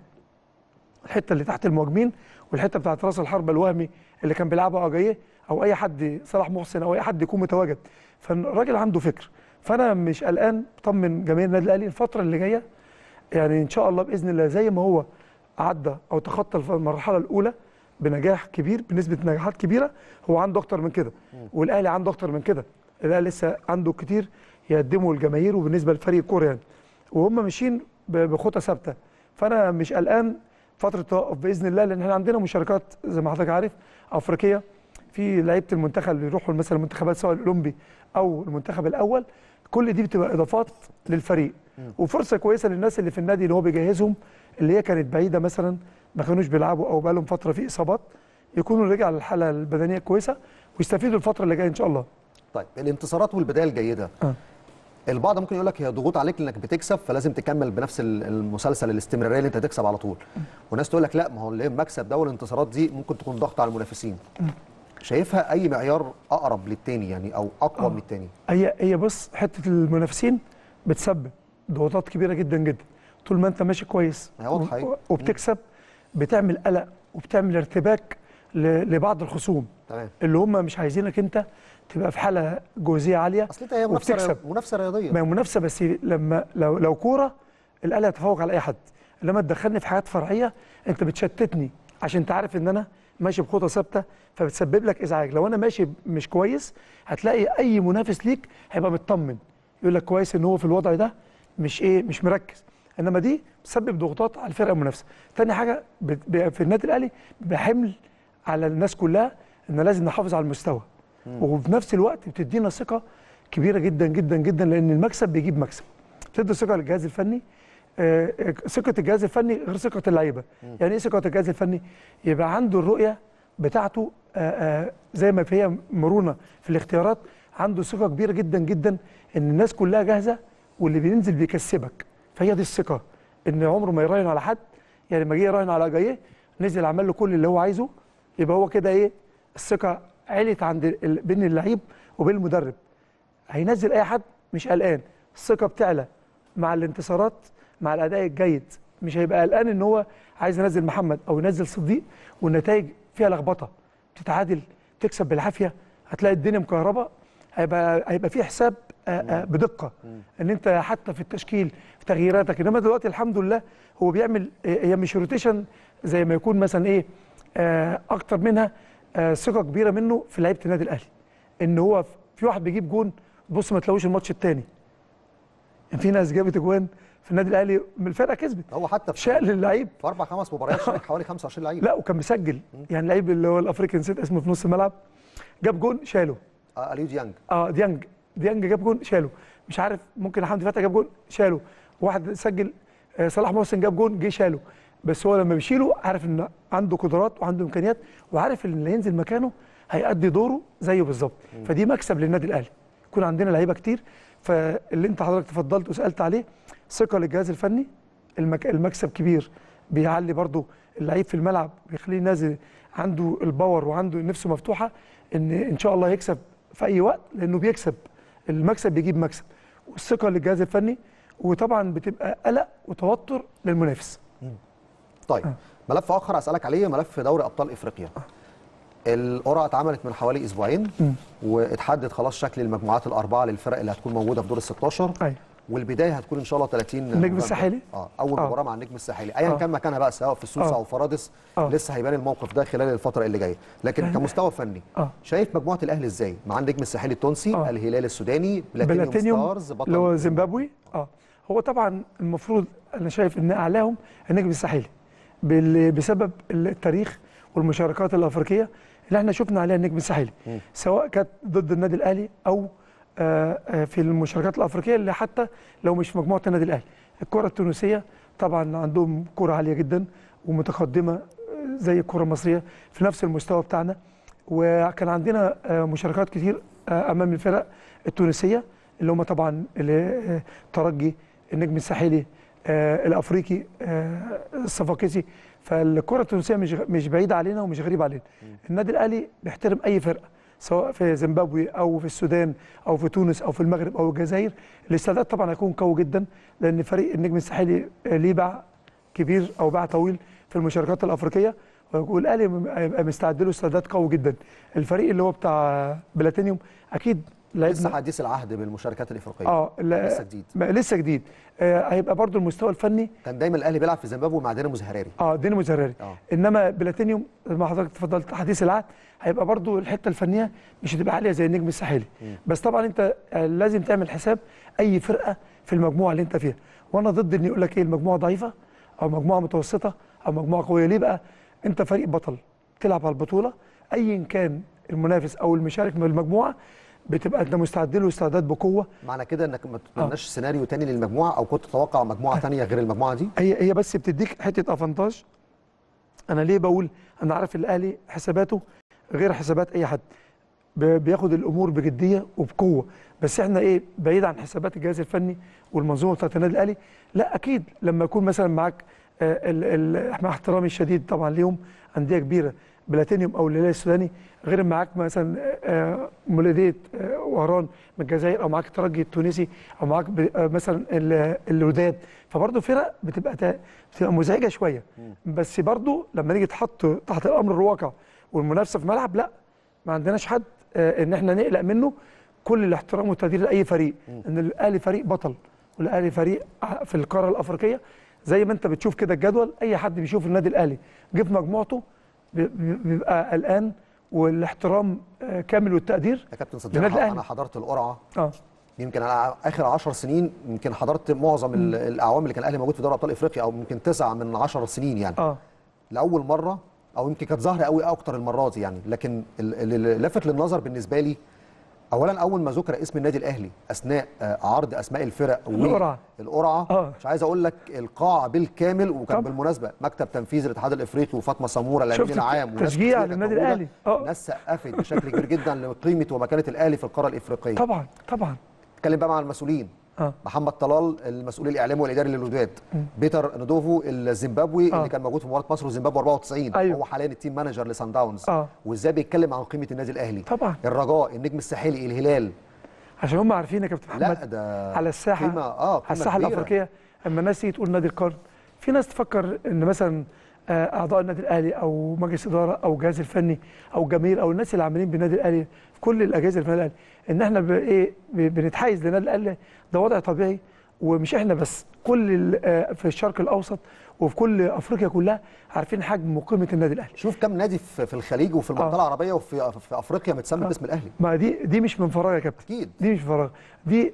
الحته اللي تحت المهاجمين والحته بتاعت راس الحربه الوهمي اللي كان بيلعبها جايه، او اي حد صلاح محسن او اي حد يكون متواجد، فالراجل عنده فكر. فانا مش قلقان، طمن جماهير النادي الاهلي الفتره اللي جايه، يعني ان شاء الله باذن الله زي ما هو عدى او تخطى المرحله الاولى بنجاح كبير بنسبه نجاحات كبيره، هو عنده اكتر من كده، والاهلي عنده اكتر من كده، الاهلي لسه عنده كتير يقدمه للجماهير وبالنسبه لفريق الكوره يعني، وهم ماشيين بخطى ثابته. فانا مش قلقان فتره توقف باذن الله، لان احنا عندنا مشاركات زي ما حضرتك عارف افريقيه، في لعيبه المنتخب اللي بيروحوا مثلا المنتخبات سواء الاولمبي او المنتخب الاول، كل دي بتبقى اضافات للفريق وفرصه كويسه للناس اللي في النادي اللي هو بيجهزهم، اللي هي كانت بعيده مثلا ما كانوش بيلعبوا او بقى لهم فتره في اصابات، يكونوا رجعوا للحاله البدنيه كويسه ويستفيدوا الفتره اللي جايه ان شاء الله. طيب الانتصارات والبدايه الجيده البعض ممكن يقول لك هي ضغوط عليك لانك بتكسب فلازم تكمل بنفس المسلسل الاستمراريه اللي انت تكسب على طول، وناس تقول لك لا ما هو المكسب ده والانتصارات دي ممكن تكون ضغط على المنافسين. شايفها اي معيار اقرب للتاني يعني او اقوى من التاني؟ هي بص، حته المنافسين بتسبب ضغوطات كبيره جدا جدا، طول ما انت ماشي كويس وبتكسب بتعمل قلق وبتعمل ارتباك لبعض الخصوم، تمام، اللي هم مش عايزينك انت تبقى في حاله جوزيه عاليه. اصل انت هي منافسه رياضيه، ما هي منافسه، بس لما لو كوره الاهلي هيتفوق على اي حد، لما تدخلني في حاجات فرعيه انت بتشتتني عشان انت عارف ان انا ماشي بخطه ثابته، فبتسبب لك ازعاج. لو انا ماشي مش كويس هتلاقي اي منافس ليك هيبقى مطمن، يقول لك كويس ان هو في الوضع ده مش مركز، انما دي بتسبب ضغوطات على الفرقه المنافسه. تاني حاجه في النادي الاهلي بحمل على الناس كلها ان لازم نحافظ على المستوى، وفي نفس الوقت بتدينا ثقه كبيره جدا جدا جدا، لان المكسب بيجيب مكسب، بتدي ثقه للجهاز الفني. ثقه الجهاز الفني غير ثقه اللعيبه. يعني ايه ثقه الجهاز الفني؟ يبقى عنده الرؤيه بتاعته زي ما فيها مرونه في الاختيارات، عنده ثقه كبيره جدا جدا ان الناس كلها جاهزه واللي بينزل بيكسبك. فهي دي الثقه، ان عمره ما يراهن على حد. يعني لما جه يراهن على جايه نزل عمل له كل اللي هو عايزه، يبقى هو كده ايه، الثقه علت عند بين اللعيب وبين المدرب. هينزل اي حد مش قلقان، الثقه بتعلى مع الانتصارات، مع الاداء الجيد. مش هيبقى قلقان ان هو عايز ينزل محمد او ينزل صديق والنتائج فيها لخبطه، تتعادل، تكسب بالعافيه، هتلاقي الدنيا مكهربه. هيبقى في حساب بدقه ان انت حتى في التشكيل في تغييراتك. انما دلوقتي الحمد لله هو بيعمل، هي مش روتيشن زي ما يكون مثلا ايه، اكتر منها ثقه كبيره منه في لعيبه النادي الاهلي، ان هو في واحد بيجيب جون بص ما تلاقوش الماتش الثاني. يعني في ناس جابت اجوان في النادي الاهلي من الفرقه كسبت، هو حتى شال اللعيب في 4-5 مباريات شارك حوالي 25 لعيب. لا وكان مسجل. يعني اللعيب اللي هو الافريقي نسيت اسمه في نص الملعب جاب جون شاله. اليو ديانج. ديانج جاب جون شاله. مش عارف ممكن حمدي فتحي جاب جون شاله. واحد سجل صلاح محسن جاب جون جه شاله. بس هو لما بيشيله عارف ان عنده قدرات وعنده امكانيات، وعارف ان اللي ينزل مكانه هيأدي دوره زيه بالظبط. فدي مكسب للنادي الاهلي، يكون عندنا لعيبه كتير. فاللي انت حضرتك تفضلت وسالت عليه، ثقه للجهاز الفني، المكسب كبير، بيعلي برضو اللعيب في الملعب، بيخليه نازل عنده الباور وعنده نفسه مفتوحه ان شاء الله يكسب في اي وقت، لانه بيكسب، المكسب بيجيب مكسب. والثقه للجهاز الفني، وطبعا بتبقى قلق وتوتر للمنافس. طيب ملف اخر اسالك عليه، ملف دوري ابطال افريقيا. القرعه اتعملت من حوالي اسبوعين واتحدد خلاص شكل المجموعات الاربعه للفرق اللي هتكون موجوده في دور ال 16. ايوه. والبدايه هتكون ان شاء الله 30 النجم الساحلي. اول مباراه مع النجم الساحلي ايا كان مكانها بقى، سواء في السوسه او فرادس. لسه هيبان الموقف ده خلال الفتره اللي جايه، لكن كمستوى فني شايف مجموعه الاهلي ازاي مع النجم الساحلي التونسي، الهلال السوداني، بلاتينيوم ستارز اللي هو زيمبابوي. هو طبعا المفروض انا شايف ان اعلاهم النجم الساحلي بسبب التاريخ والمشاركات الافريقيه اللي احنا شفنا عليها النجم الساحلي، سواء كانت ضد النادي الاهلي او في المشاركات الافريقيه اللي حتى لو مش في مجموعه النادي الاهلي. الكره التونسيه طبعا عندهم كره عاليه جدا ومتقدمه زي الكره المصريه في نفس المستوى بتاعنا، وكان عندنا مشاركات كتير امام الفرق التونسيه اللي هم طبعا الترجي، النجم الساحلي، الافريقي، الصفاقسي. فالكره التونسيه مش بعيده علينا ومش غريبه علينا. النادي الاهلي بيحترم اي فرقه سواء في زيمبابوي او في السودان او في تونس او في المغرب او الجزائر. الاستعداد طبعا هيكون قوي جدا، لان فريق النجم الساحلي ليه باع كبير او باع طويل في المشاركات الافريقيه، والاهلي هيبقى مستعد له استعداد قوي جدا. الفريق اللي هو بتاع بلاتينيوم اكيد لسه حديث العهد بالمشاركات الافريقيه. لسه جديد. هيبقى برضو المستوى الفني. كان دايما الاهلي بيلعب في زيمبابوي مع دينامو زهراري. دينامو زهراري. انما بلاتينيوم زي ما حضرتك اتفضلت حديث العهد، هيبقى برضو الحته الفنيه مش هتبقى عاليه زي النجم الساحلي. بس طبعا انت لازم تعمل حساب اي فرقه في المجموعه اللي انت فيها، وانا ضد ان يقول لك ايه المجموعه ضعيفه او مجموعه متوسطه او مجموعه قويه. ليه بقى؟ انت فريق بطل تلعب على البطوله، ايا كان المنافس او المشارك من المجموعه بتبقى انت مستعد له استعداد بقوه. معنى كده انك ما تتمناش سيناريو تاني للمجموعه، او كنت تتوقع مجموعه تانيه غير المجموعه دي؟ هي بس بتديك حته افانتاج. انا ليه بقول انا عارف الاهلي حساباته غير حسابات اي حد، بياخد الامور بجديه وبقوه. بس احنا ايه، بعيد عن حسابات الجهاز الفني والمنظومه بتاعت النادي الاهلي. لا اكيد لما يكون مثلا معاك مع احترامي الشديد طبعا ليهم، انديه كبيره بلاتينيوم او الهلال السوداني، غير معاك مثلا مولوديه وهران من الجزائر، او معاك الترجي التونسي، او معاك مثلا الوداد. فبرضه فرق بتبقى مزعجه شويه. بس برضه لما نيجي تحط تحت الامر الواقع والمنافسه في ملعب، لا ما عندناش حد ان احنا نقلق منه. كل الاحترام والتقدير لاي فريق، ان الاهلي فريق بطل والاهلي فريق في القاره الافريقيه. زي ما انت بتشوف كده الجدول، اي حد بيشوف النادي الاهلي جه في مجموعته بيبقى قلقان، والاحترام كامل والتقدير. يا كابتن صديق انا حضرت القرعه يمكن على اخر 10 سنين، يمكن حضرت معظم الاعوام اللي كان الاهلي موجود في دوري ابطال افريقيا، او يمكن 9 من 10 سنين يعني. لاول مره، او يمكن كانت ظاهره قوي اكتر المره دي يعني. لكن اللي لفت للنظر بالنسبه لي اولا اول ما ذكر اسم النادي الاهلي اثناء عرض اسماء الفرق القرعه مش عايز اقول لك القاعه بالكامل، وكان بالمناسبه مكتب تنفيذي الاتحاد الافريقي وفاطمه سموره الامين العام تشجيع للنادي الاهلي، ناس سقفت بشكل كبير جدا لقيمه ومكانه الاهلي في القاره الافريقيه. طبعا اتكلم بقى مع المسؤولين. محمد طلال المسؤول الاعلامي والاداري للوداد، بيتر ندوفو الزيمبابوي اللي كان موجود في مباراه مصر وزيمبابوي 94، هو حاليا التيم مانجر لسان داونز. وازاي بيتكلم عن قيمه النادي الاهلي. طبعا الرجاء، النجم الساحلي، الهلال، عشان هم عارفين يا كابتن محمد. لا ده على الساحه على الساحه الافريقيه اما الناس تيجي تقول نادي القرن، في ناس تفكر ان مثلا اعضاء النادي الاهلي او مجلس اداره او الجهاز الفني او الجماهير او الناس اللي عاملين بالنادي الاهلي في كل الاجهزه اللي في النادي الاهلي ان احنا بنتحيز للنادي الاهلي. ده وضع طبيعي، ومش احنا بس، كل في الشرق الاوسط وفي كل افريقيا كلها عارفين حجم وقيمه النادي الاهلي. شوف كم نادي في الخليج وفي المنطقه العربيه وفي افريقيا متسمى باسم الاهلي. ما دي مش من فراغ يا كابتن، اكيد دي مش من فراغ، دي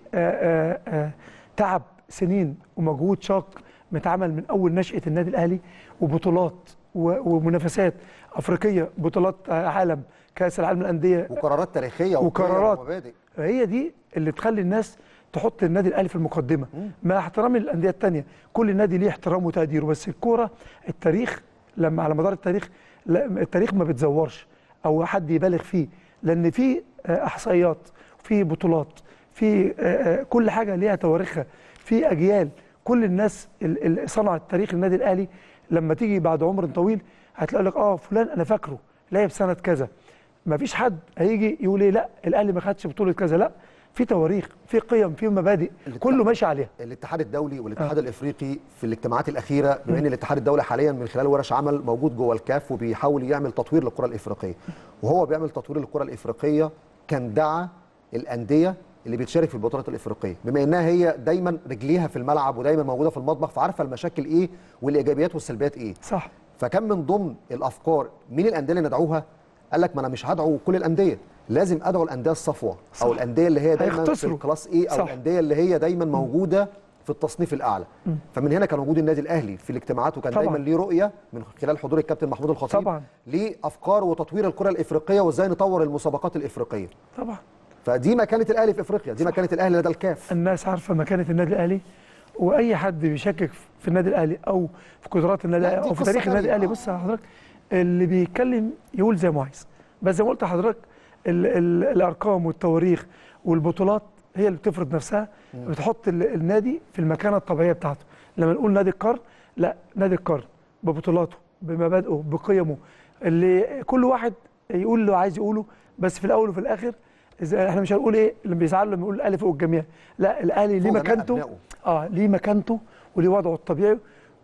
تعب سنين ومجهود شاق متعمل من اول نشاه النادي الاهلي، وبطولات ومنافسات افريقيه، بطولات عالم، كاس العالم للانديه، وقرارات تاريخيه وقرارات ومبادئ. هي دي اللي تخلي الناس تحط النادي الاهلي في المقدمه مع احترامي للانديه الثانيه. كل نادي ليه احترامه وتقديره، بس الكوره التاريخ لما على مدار التاريخ، التاريخ ما بتزورش او حد يبالغ فيه، لان في احصائيات، في بطولات، في كل حاجه ليها تواريخها، في اجيال. كل الناس اللي صنعت تاريخ النادي الاهلي لما تيجي بعد عمر طويل هتلاقي لك فلان انا فاكره لعب سنه كذا. ما فيش حد هيجي يقول ايه لا الاهلي ما خدش بطوله كذا، لا، في تواريخ، في قيم، في مبادئ كله ماشي عليها. الاتحاد الدولي والاتحاد الافريقي في الاجتماعات الاخيره، بما ان الاتحاد الدولي حاليا من خلال ورش عمل موجود جوه الكاف وبيحاول يعمل تطوير للكره الافريقيه، وهو بيعمل تطوير للكره الافريقيه كان دعا الانديه اللي بتشارك في البطولات الافريقيه، بما انها هي دايما رجليها في الملعب ودايما موجوده في المطبخ، فعارفه المشاكل ايه والايجابيات والسلبيات ايه. صح. فكان من ضمن الافكار مين الانديه اللي ندعوها؟ قال لك ما انا مش هدعو كل الانديه، لازم ادعو الانديه الصفوه، او الانديه اللي هي دايما في الكلاس ايه، او الانديه اللي هي دايما موجوده في التصنيف الاعلى. فمن هنا كان وجود النادي الاهلي في الاجتماعات، وكان دايما ليه رؤيه من خلال حضور الكابتن محمود الخطيب لافكار وتطوير الكره الافريقيه وازاي نطور المسابقات الافريقيه. طبعا. فدي مكانه الاهلي في افريقيا، دي مكانه الاهلي لدى الكاف. الناس عارفه مكانه النادي الاهلي، واي حد بيشكك في النادي الاهلي او في قدرات النادي الاهلي او في تاريخ النادي الاهلي، بص حضرتك اللي بيتكلم يقول زي ما عايز، بس زي ما قلت لحضرتك الارقام والتواريخ والبطولات هي اللي بتفرض نفسها، بتحط النادي في المكانه الطبيعيه بتاعته. لما نقول نادي القرن، لا، نادي القرن ببطولاته، بمبادئه، بقيمه، اللي كل واحد يقول اللي عايز يقوله، بس في الاول وفي الاخر احنا مش هنقول ايه اللي بيزعل لما يقول الاهلي فوق الجميع، لا، الاهلي ليه مكانته، ليه مكانته وليه وضعه الطبيعي،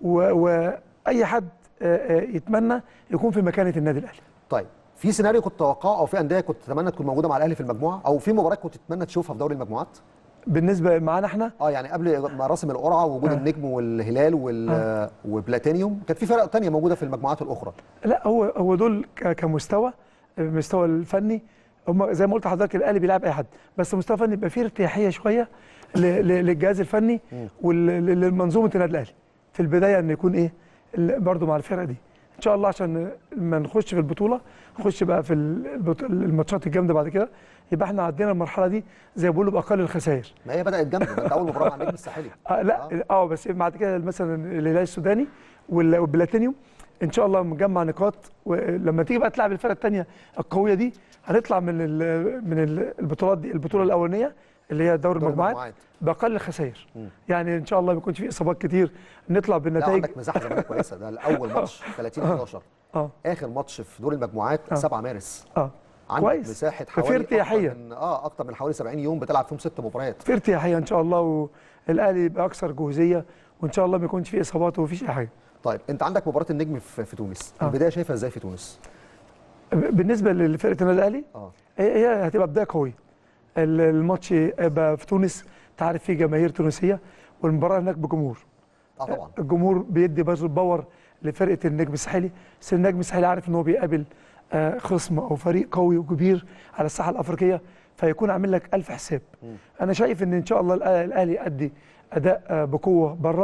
واي حد يتمنى يكون في مكانه النادي الاهلي. طيب، في سيناريو كنت تتوقعه او في انديه كنت تتمنى تكون موجوده مع الاهلي في المجموعه، او في مباراه كنت تتمنى تشوفها في دوري المجموعات؟ بالنسبه معانا احنا يعني قبل مراسم القرعه ووجود النجم والهلال وبلاتينيوم، كانت في فرق ثانيه موجوده في المجموعات الاخرى. لا، هو دول كمستوى، المستوى الفني، هم زي ما قلت لحضرتك الاهلي بيلعب اي حد، بس مستوى فني يبقى فيه ارتياحيه شويه للجهاز الفني ولمنظومه النادي الاهلي في البدايه، ان يكون ايه برضو مع الفرقه دي ان شاء الله، عشان لما نخش في البطوله نخش بقى في الماتشات الجامده بعد كده، يبقى احنا عدينا المرحله دي زي ما بيقولوا باقل الخسائر. ما هي بدات جامده، انت اول مباراه مع النجم الساحلي. لا بس بعد كده مثلا الهلال السوداني والبلاتينيوم ان شاء الله مجمع نقاط، ولما تيجي بقى تلعب الفرقه الثانيه القويه دي هنطلع من البطولات دي، البطوله الاولانيه اللي هي دوري المجموعات باقل الخسائر. يعني ان شاء الله ما يكونش في اصابات كتير، نطلع بالنتائج. لا، عندك مساحه زمنيه كويسه، ده الاول ماتش 30/11 اخر ماتش في دور المجموعات 7 مارس. عندك كويس. مساحه حوالي اكتر من حوالي 70 يوم بتلعب فيهم 6 مباريات في ارتياحيه ان شاء الله، والاهلي يبقى اكثر جهوزيه، وان شاء الله ما يكونش في اصابات ومفيش اي حاجه. طيب، انت عندك مباراه النجم في تونس، البدايه شايفها ازاي في تونس؟ بالنسبه لفرقه النادي الاهلي هي هتبقى بدايه قويه. الماتش يبقى في تونس، انت عارف في جماهير تونسيه، والمباراه هناك بجمهور. طبعا الجمهور بيدي باور لفرقه النجم الساحلي، بس النجم الساحلي عارف ان هو بيقابل خصم او فريق قوي وكبير على الساحه الافريقيه، فيكون عامل لك 1000 حساب. انا شايف ان شاء الله الاهلي يؤدي اداء بقوه بره،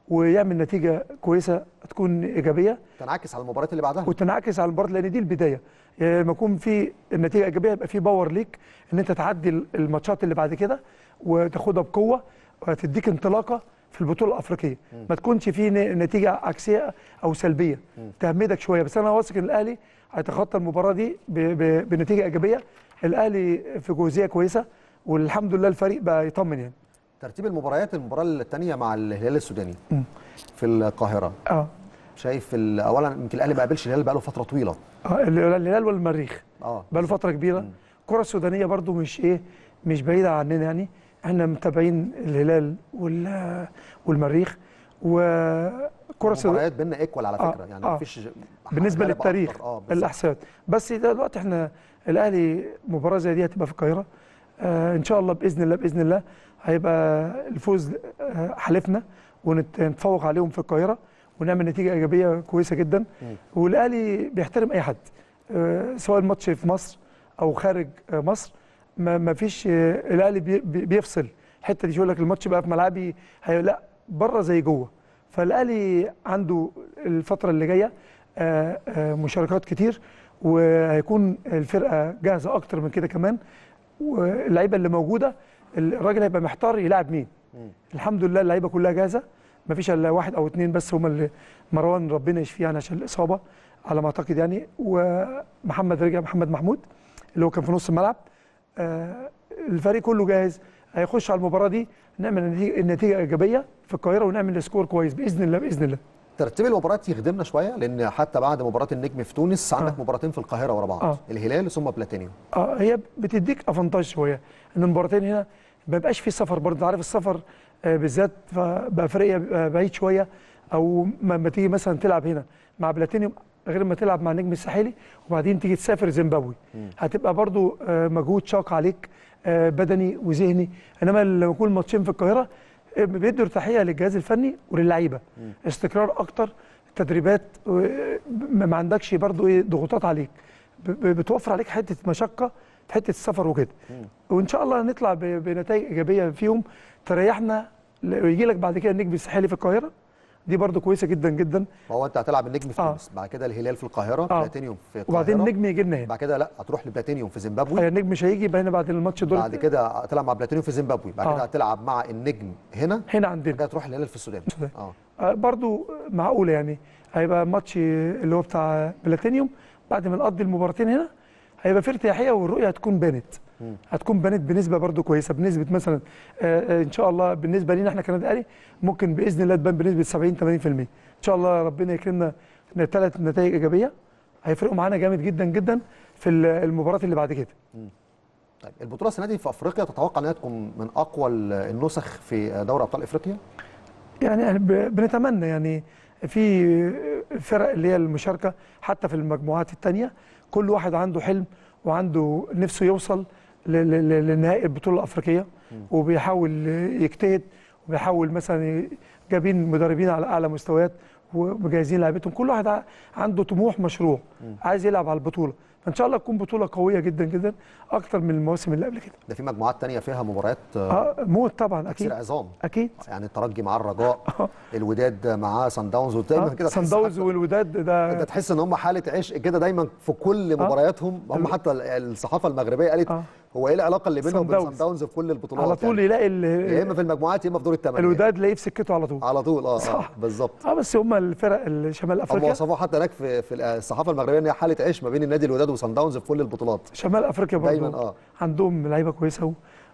ويعمل نتيجه كويسه تكون ايجابيه تنعكس على المباريات اللي بعدها وتنعكس على المباراه، لان دي البدايه. لما يكون في النتيجه ايجابيه يبقى في باور ليك ان انت تعدي الماتشات اللي بعد كده وتاخدها بقوه وهتديك انطلاقه في البطوله الافريقيه. ما تكونش في نتيجه عكسيه او سلبيه تهمدك شويه. بس انا واثق ان الاهلي هيتخطى المباراه دي بنتيجه ايجابيه. الاهلي في جوزيه كويسه والحمد لله الفريق بقى يطمن يعني. ترتيب المباريات، المباراه الثانيه مع الهلال السوداني في القاهره. شايف اولا يمكن الاهلي ما قابلش الهلال بقى له فتره طويله. الهلال والمريخ بقى له فتره كبيره. الكره السودانيه برضو مش بعيده عننا يعني. احنا متابعين الهلال والمريخ والكره السودانيه. المباريات بيننا ايكوال على فكره يعني مفيش بالنسبه للتاريخ الاحساد. بس دلوقتي احنا الاهلي مباراه زي دي هتبقى في القاهره ان شاء الله باذن الله باذن الله هيبقى الفوز حلفنا ونتفوق عليهم في القاهره ونعمل نتيجه ايجابيه كويسه جدا. والاهلي بيحترم اي حد سواء الماتش في مصر او خارج مصر. ما فيش الاهلي بيفصل الحته دي، يقول لك الماتش بقى في ملعبي لا بره زي جوه. فالاهلي عنده الفتره اللي جايه مشاركات كتير وهيكون الفرقه جاهزه اكتر من كده كمان. واللعيبه اللي موجوده الراجل هيبقى محتار يلعب مين. الحمد لله اللعيبه كلها جاهزه، ما فيش الا واحد او اثنين بس هم اللي مروان ربنا يشفيه يعني عشان الاصابه على ما اعتقد يعني. ومحمد رجع، محمد محمود اللي هو كان في نص الملعب. الفريق كله جاهز، هيخش على المباراه دي نعمل النتيجه ايجابيه في القاهره ونعمل سكور كويس باذن الله باذن الله. ترتيب المباريات يخدمنا شويه لان حتى بعد مباراه النجم في تونس عندك مباراتين في القاهره ورا بعض. الهلال ثم بلاتينيوم. هي بتديك افانتاج شويه ان المباراتين هنا ما بيبقاش في سفر. برضه عارف السفر بالذات بافريقيا بيبقى بعيد شويه، او ما تيجي مثلا تلعب هنا مع بلاتينيوم غير ما تلعب مع النجم الساحلي وبعدين تيجي تسافر زيمبابوي. هتبقى برضه مجهود شاق عليك بدني وذهني. انما لما يكون ماتشين في القاهره بيدوا ارتاحيه للجهاز الفني وللعيبه، استقرار اكتر، تدريبات، ما عندكش برضو ضغوطات عليك، بتوفر عليك حته مشقه في حته السفر وكده. وان شاء الله نطلع بنتائج ايجابيه فيهم تريحنا ويجي لك بعد كده النجم الساحلي في القاهره. دي برضو كويسه جدا جدا. هو انت هتلعب النجم في تونس بعد كده الهلال في القاهره بلاتينيوم في القاهره وبعدين النجم يجي لنا هنا بعد كده. لا هتروح لبلاتينيوم في زيمبابوي. النجم مش هيجي يبقى هنا بعد الماتش دول. بعد كده هتلعب مع بلاتينيوم في زيمبابوي. بعد كده هتلعب مع النجم هنا عندنا. بعد كده تروح الهلال في السودان. برضو معقوله يعني. هيبقى ماتش اللي هو بتاع بلاتينيوم بعد ما نقضي المباراتين هنا هيبقى في ارتياحيه والرؤيه هتكون بانت بنسبه برضو كويسه، بنسبه مثلا ان شاء الله بالنسبه لينا احنا كنادي اهلي ممكن باذن الله تبان بنسبه 70 80%. ان شاء الله ربنا يكرمنا ثلاث نتائج ايجابيه هيفرقوا معانا جامد جدا جدا في المباراه اللي بعد كده. طيب البطوله السنه دي في افريقيا تتوقع انها تكون من اقوى النسخ في دوري ابطال افريقيا؟ يعني بنتمنى يعني في فرق اللي هي المشاركه حتى في المجموعات الثانيه كل واحد عنده حلم وعنده نفسه يوصل لنهائي البطوله الافريقيه وبيحاول يجتهد وبيحاول مثلا جايبين مدربين على اعلى مستويات ومجهزين لعيبتهم. كل واحد عنده طموح مشروع عايز يلعب على البطوله. فان شاء الله تكون بطوله قويه جدا جدا اكتر من المواسم اللي قبل كده. ده في مجموعات ثانيه فيها مباريات موت طبعا اكيد عظام اكيد. يعني الترجي مع الرجاء الوداد مع صن داونز ودايما كده صن داونز والوداد ده تحس ان هم حاله عشق كده دايما في كل مبارياتهم. هم حتى الصحافه المغربيه قالت هو ايه العلاقه اللي بينهم وبين صن داونز في كل البطولات على طول يعني يلاقي يا اما في المجموعات يا اما في دور الثمانيه. الوداد تلاقيه في سكته على طول صح بالظبط. بس هم الفرق شمال افريقيا هم وصفوها حتى هناك في الصحافه المغربيه ان هي حاله عشق ما بين النادي الوداد وصن داونز في كل البطولات. شمال افريقيا برضه عندهم لعيبه كويسه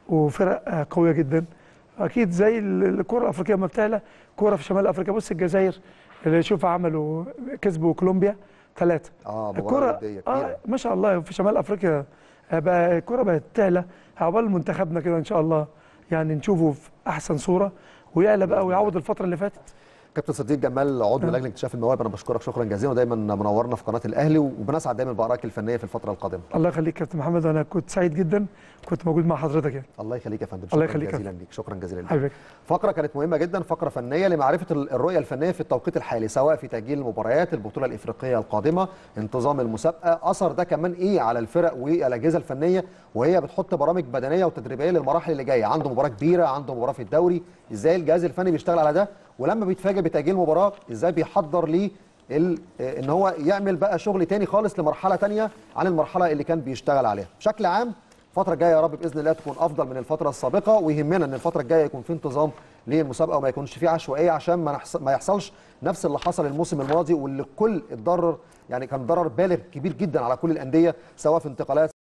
وفرق قويه جدا اكيد زي الكره الافريقيه ما بتعلى كوره في شمال افريقيا. بص الجزائر اللي شوف عملوا كسبوا كولومبيا 3 الكره ما شاء الله في شمال افريقيا بقى الكره بقت تعلى. عقبال منتخبنا كده ان شاء الله يعني نشوفه في احسن صوره ويعلى بقى ويعوض الفتره اللي فاتت. كابتن صديق جمال عضو لجنه اكتشاف المواهب، انا بشكرك شكرا جزيلا ودايما منورنا في قناه الاهلي وبنسعد دايما بارائك الفنيه في الفتره القادمه. الله يخليك كابتن محمد، انا كنت سعيد جدا كنت موجود مع حضرتك يعني. الله يخليك يا فندم. الله يخليك جزيلا ليك. شكرا جزيلا ليك. حبيبي. فقره كانت مهمه جدا، فقره فنيه لمعرفه الرؤيه الفنيه في التوقيت الحالي سواء في تاجيل المباريات البطوله الافريقيه القادمه، انتظام المسابقه، اثر ده كمان ايه على الفرق والاجهزه الفنيه وهي بتحط برامج بدنيه وتدريبيه للمراحل اللي جايه. عنده مباراه كبيره، عنده مباراه في الدوري، ازاي الجهاز الفني بيشتغل على ده ولما بيتفاجئ بتاجيل المباراه ازاي بيحضر ليه ان هو يعمل بقى شغل تاني خالص لمرحله تانيه عن المرحله اللي كان بيشتغل عليها. بشكل عام الفتره الجايه يا رب باذن الله تكون افضل من الفتره السابقه، ويهمنا ان الفتره الجايه يكون في انتظام للمسابقه وما يكونش في عشوائيه عشان ما يحصلش نفس اللي حصل الموسم الماضي واللي الكل اتضرر، يعني كان ضرر بالغ كبير جدا على كل الانديه سواء في انتقالات